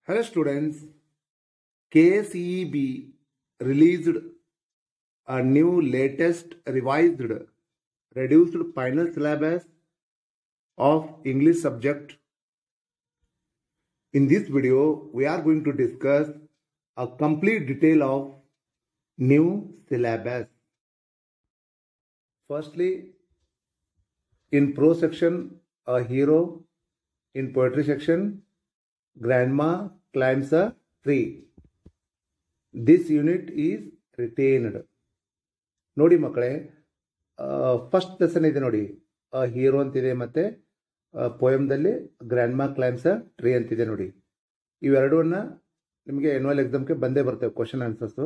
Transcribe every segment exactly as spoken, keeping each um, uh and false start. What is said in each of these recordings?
Hello students, K S E B released a new latest revised reduced final syllabus of English subject. In this video, we are going to discuss a complete detail of new syllabus. Firstly, in prose section, a hero. In poetry section, grandma climbs a tree. This unit is retained. ನೋಡಿ ಮಕ್ಕಳೇ, first lesson ಇದೆ ನೋಡಿ, hero ಅಂತಿದೆ ಮತ್ತೆ ಪೋಯಮ್ದಲ್ಲಿ grandma climbs a tree ಅಂತಿದೆ ನೋಡಿ. ಇವೆರಡನ್ನ ನಿಮಗೆ ಎನ್ಯುವಲ್ ಎಕ್ಸಾಮ್ಗೆ ಬಂದೇ ಬರ್ತವೆ ಕ್ವಶನ್ ಆನ್ಸರ್ಸು.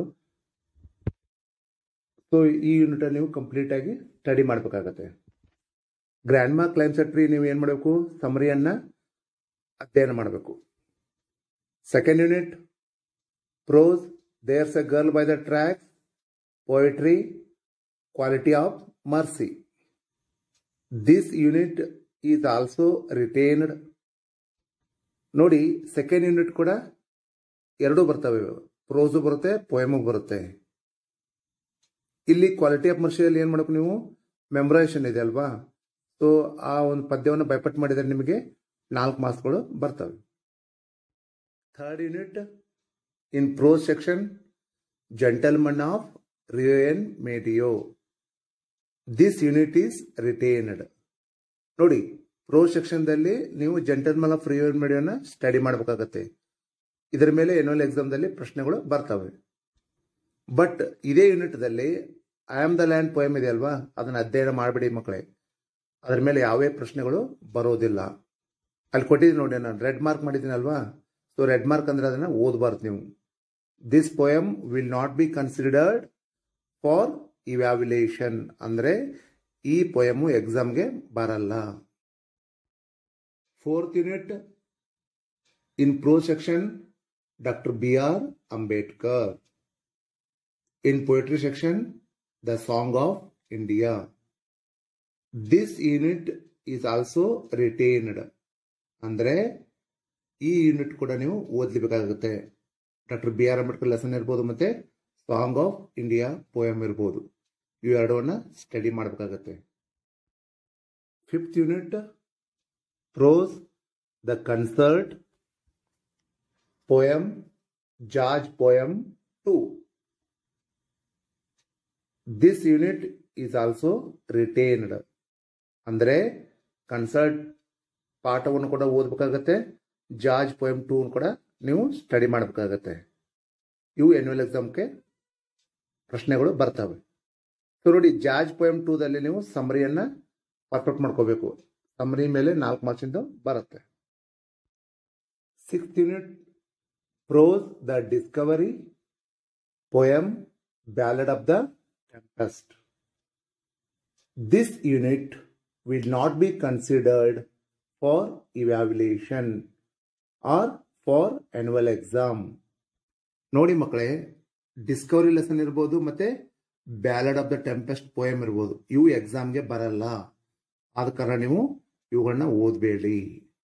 ಸೊ ಈ ಯೂನಿಟ್ ನೀವು ಕಂಪ್ಲೀಟ್ ಆಗಿ ಸ್ಟಡಿ ಮಾಡಬೇಕಾಗತ್ತೆ. ಗ್ರ್ಯಾಂಡ್ಮಾ ಕ್ಲೈಮ್ಸ್ ಅ ಟ್ರೀ ನೀವು ಏನು ಮಾಡಬೇಕು, ಸಮರಿಯನ್ನ ಅಧ್ಯಯನ ಮಾಡಬೇಕು. Second unit prose, there's a girl by the tracks, poetry, quality of mercy. This unit is also retained. ನೋಡಿ, ಸೆಕೆಂಡ್ ಯೂನಿಟ್ ಕೂಡ ಎರಡೂ ಬರ್ತವೆ, ಪ್ರೋಸು ಬರುತ್ತೆ, ಪೋಯಮು ಬರುತ್ತೆ. ಇಲ್ಲಿ ಕ್ವಾಲಿಟಿ ಆಫ್ ಮರ್ಸಿಯಲ್ಲಿ ಏನು ಮಾಡಬೇಕು ನೀವು, ಮೆಮೊರೈಸೇಷನ್ ಇದೆ ಅಲ್ವಾ. ಸೊ ಆ ಒಂದು ಪದ್ಯವನ್ನು ಬೈಪಟ್ ಮಾಡಿದರೆ ನಿಮಗೆ ನಾಲ್ಕು ಮಾರ್ಕ್ಸ್ಗಳು ಬರ್ತವೆ. Third unit in prose section, gentleman of Rio en Medio. This unit is retained. ನೋಡಿ, ಪ್ರೋಸ್ ಸೆಕ್ಷನ್ದಲ್ಲಿ ನೀವು ಜೆಂಟಲ್ಮನ್ ಆಫ್ ರಿಯೋಯನ್ ಮೇಡಿಯೋನ ಸ್ಟಡಿ ಮಾಡಬೇಕಾಗತ್ತೆ. ಇದರ ಮೇಲೆ ಎನ್ಯುವಲ್ ಎಕ್ಸಾಮ್ದಲ್ಲಿ ಪ್ರಶ್ನೆಗಳು ಬರ್ತವೆ. ಬಟ್ ಇದೇ ಯೂನಿಟ್ದಲ್ಲಿ I am the land poem ಇದೆ ಅಲ್ವಾ, ಅದನ್ನು ಅಧ್ಯಯನ ಮಾಡಬೇಡಿ ಮಕ್ಕಳೇ. ಅದರ ಮೇಲೆ ಯಾವೇ ಪ್ರಶ್ನೆಗಳು ಬರೋದಿಲ್ಲ. ಅಲ್ಲಿ ಕೊಟ್ಟಿದ್ದೀನಿ ನೋಡಿ, ನಾನು ರೆಡ್ ಮಾರ್ಕ್ ಮಾಡಿದ್ದೀನಿ ಅಲ್ವಾ. ಸೊ ರೆಡ್ ಮಾರ್ಕ್ ಅಂದ್ರೆ ಅದನ್ನು ಓದಬಾರ್ದು ನೀವು. This poem will not be considered for evaluation, ಅಂದರೆ ಈ ಪೋಯಮು ಎಕ್ಸಾಮ್ಗೆ ಬರಲ್ಲ. Fourth unit in prose section, doctor B R Ambedkar. In poetry section, the song of India. This unit is also retained. ಅಂದರೆ ಈ ಯೂನಿಟ್ ಕೂಡ ನೀವು ಓದಲೇಬೇಕಾಗುತ್ತೆ. Doctor B R Ambedkar lesson ಇರ್ಬೋದು, ಮತ್ತೆ ಸಾಂಗ್ ಆಫ್ ಇಂಡಿಯಾ ಪೋಯಮ್ ಇರ್ಬೋದು. ಇವೆರಡನ್ನ ಸ್ಟಡಿ ಮಾಡಬೇಕಾಗತ್ತೆ. Fifth unit prose, the concert, poem, ಜಾರ್ಜ್ poem two. This unit is also retained. ಅಂದರೆ ಕನ್ಸರ್ಟ್ ಪಾಠವನ್ನು ಕೂಡ ಓದಬೇಕಾಗತ್ತೆ, ಜಾರ್ಜ್ ಪೋಯಮ್ ಟೂ ಕೂಡ ನೀವು ಸ್ಟಡಿ ಮಾಡಬೇಕಾಗತ್ತೆ. ಇವು ಎನ್ಯುವಲ್ ಎಕ್ಸಾಮ್ಗೆ ಪ್ರಶ್ನೆಗಳು ಬರ್ತವೆ. ಸೊ ನೋಡಿ, ಜಾರ್ಜ್ ಪೋಯಮ್ ಟೂದಲ್ಲಿ ನೀವು ಸಮರಿಯನ್ನ ಪರ್ಫೆಕ್ಟ್ ಮಾಡ್ಕೋಬೇಕು. ಸಮರಿ ಮೇಲೆ ನಾಲ್ಕು ಮಾರ್ಕ್ಸಿಂದ ಬರುತ್ತೆ. Sixth unit prose, the discovery, poem, ballad of the tempest. This unit will not be considered for evaluation or for annual exam. ನೋಡಿ ಮಕ್ಕಳೇ, ಡಿಸ್ಕವರಿ ಲೆಸನ್ ಇರ್ಬೋದು ಮತ್ತೆ ballad of the tempest poem ಇರ್ಬೋದು, ಇವು ಎಕ್ಸಾಮ್ಗೆ ಬರಲ್ಲ. ಆದ ಕಾರಣ ನೀವು ಇವುಗಳನ್ನ ಓದಬೇಡಿ.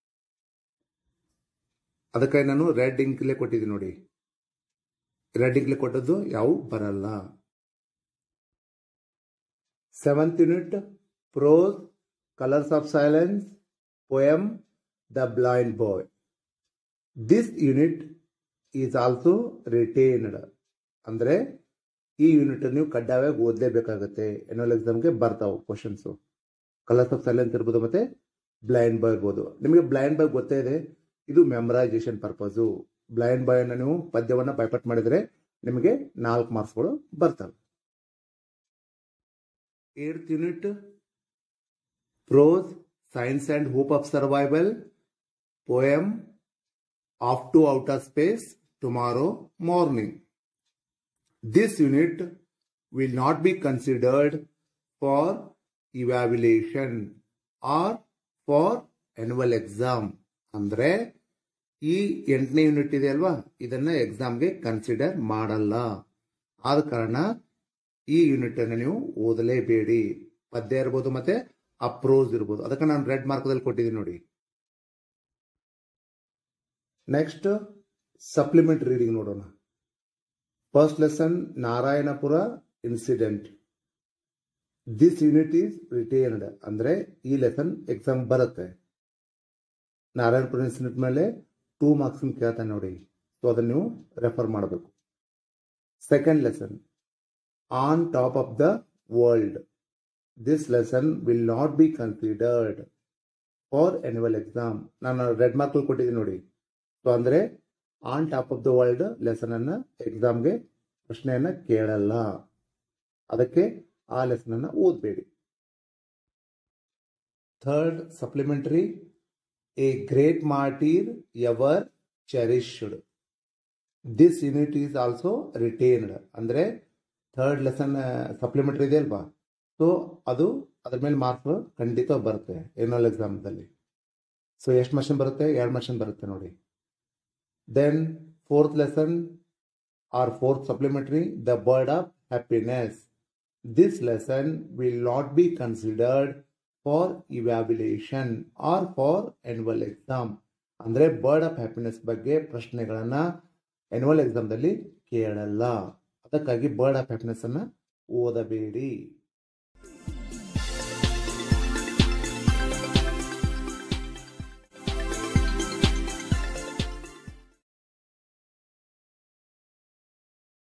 ಅದಕ್ಕಾಗಿ ನಾನು ರೆಡ್ ಇಂಕ್ಲೆ ಕೊಟ್ಟಿದ್ದೀನಿ ನೋಡಿ. ರೆಡ್ ಇಂಕ್ಲೆ ಕೊಟ್ಟದ್ದು ಯಾವ ಬರಲ್ಲ. Seventh unit prose, Colors of Silence, poem, The Blind Boy. This unit is also retained. ಅಂದರೆ ಈ ಯೂನಿಟ್ ನೀವು ಕಡ್ಡಾಯವಾಗಿ ಓದಲೇಬೇಕಾಗತ್ತೆ. ಎನ್ಯುವಲ್ ಎಕ್ಸಾಮ್ಗೆ ಬರ್ತಾವೆ ಕ್ವಶನ್ಸು. ಕಲರ್ಸ್ ಆಫ್ ಸೈಲೆನ್ಸ್ ಇರ್ಬೋದು ಮತ್ತೆ ಬ್ಲೈಂಡ್ ಬಾಯ್ ಇರ್ಬೋದು. ನಿಮಗೆ ಬ್ಲೈಂಡ್ ಬಾಯ್ ಗೊತ್ತೇ ಇದೆ, ಇದು ಮೆಮರೈಸೇಷನ್ ಪರ್ಪಸು. ಬ್ಲೈಂಡ್ ಬಾಯ್ ಅನ್ನು ನೀವು ಪದ್ಯವನ್ನು ಬೈಪಟ್ ಮಾಡಿದರೆ ನಿಮಗೆ ನಾಲ್ಕು ಮಾರ್ಕ್ಸ್ಗಳು ಬರ್ತವೆ. Eighth unit prose, science and hope of survival, poem, off to outer space, tomorrow morning. This unit will not be considered for evaluation or for annual exam. ಅಂದರೆ ಈ ಎಂಟನೇ ಯೂನಿಟ್ ಇದೆ ಅಲ್ವಾ, ಇದನ್ನ ಎಕ್ಸಾಮ್ಗೆ ಕನ್ಸಿಡರ್ ಮಾಡಲ್ಲ. ಆದ ಕಾರಣ ಈ ಯೂನಿಟ್ ಅನ್ನು ನೀವು ಓದಲೇಬೇಡಿ. ಪದ್ಯ ಇರ್ಬೋದು ಮತ್ತೆ ಅಪ್ರೋಸ್ ಇರ್ಬೋದು. ಅದಕ್ಕೆ ನಾನು ರೆಡ್ ಮಾರ್ಕ್ದಲ್ಲಿ ಕೊಟ್ಟಿದ್ದೀನಿ ನೋಡಿ. ನೆಕ್ಸ್ಟ್ ಸಪ್ಲಿಮೆಂಟ್ ರೀಡಿಂಗ್ ನೋಡೋಣ. First lesson Narayanapura incident. This unit is retained ಅಂದ್ರೆ ಈ ಲೆಸನ್ ಎಕ್ಸಾಮ್ ಬರುತ್ತೆ. ನಾರಾಯಣಪುರ ಇನ್ಸಿಡೆಂಟ್ ಮೇಲೆ ಟೂ ಮಾರ್ಕ್ಸ್ ಕೇಳ್ತಾನೆ ನೋಡಿ, ಸೊ ಅದನ್ನು ನೀವು ರೆಫರ್ ಮಾಡಬೇಕು. Second lesson on top of the world. This lesson will not be considered for annual exam. ನಾನು ರೆಡ್ ಮಾರ್ಕ್ ಕೊಟ್ಟಿದ್ದೀನಿ ನೋಡಿ. ಸೊ ಅಂದ್ರೆ on top of the world lesson ಅನ್ನ ಎಕ್ಸಾಮ್ಗೆ ಪ್ರಶ್ನೆಯನ್ನ ಕೇಳಲ್ಲ, ಅದಕ್ಕೆ ಆ ಲೆಸನ್ ಅನ್ನ ಓದಬೇಡಿ. Third supplementary, a great martyr ever cherished. This unit is also retained ಅಂದ್ರೆ ಥರ್ಡ್ ಲೆಸನ್ ಸಪ್ಲಿಮೆಂಟರಿ ಇದೆ ಅಲ್ವಾ, ಸೊ ಅದು ಅದ್ರ ಮೇಲೆ ಮಾರ್ಕ್ಸ್ ಖಂಡಿತ ಬರುತ್ತೆ ಎನ್ಯುವಲ್ ಎಕ್ಸಾಮ್ದಲ್ಲಿ. ಸೊ ಎಷ್ಟು ಮಾರ್ಕ್ಸ್ ಬರುತ್ತೆ? ಎರಡು ಮಾರ್ಕ್ಸ್ ಬರುತ್ತೆ ನೋಡಿ. Then fourth lesson or fourth supplementary, the bird of happiness. This lesson will not be considered for evaluation or for annual exam. ಅಂದ್ರೆ ಬರ್ಡ್ ಆಫ್ ಹ್ಯಾಪಿನೆಸ್ ಬಗ್ಗೆ ಪ್ರಶ್ನೆಗಳನ್ನ ಆನ್ಯುವಲ್ ಎಕ್ಸಾಮ್ದಲ್ಲಿ ಕೇಳಲ್ಲ, ಅದಕ್ಕಾಗಿ ಬರ್ಡ್ ಆಫ್ ಹ್ಯಾಪಿನೆಸ್ ಅನ್ನ ಓದಬೇಡಿ.